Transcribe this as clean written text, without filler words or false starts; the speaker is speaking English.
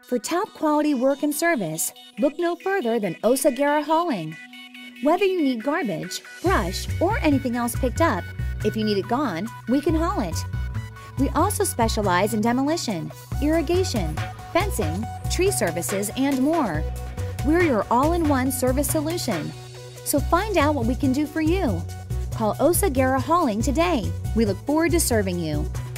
For top quality work and service, look no further than Oseguera Hauling. Whether you need garbage, brush, or anything else picked up, if you need it gone, we can haul it. We also specialize in demolition, irrigation, fencing, tree services, and more. We're your all-in-one service solution. So find out what we can do for you. Call Oseguera Hauling today. We look forward to serving you.